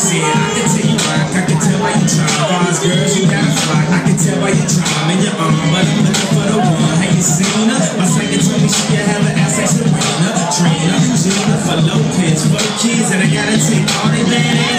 said, I can tell you rock, I can tell why you trying. Bars, girls, you got a flock, I can tell why you trying. In your arm, but I'm looking for the one. Have you seen her? My psychic told me she could have an ass like Serena, Trina, Gina, for Lopez, for the kids, and I gotta take all they bad ass.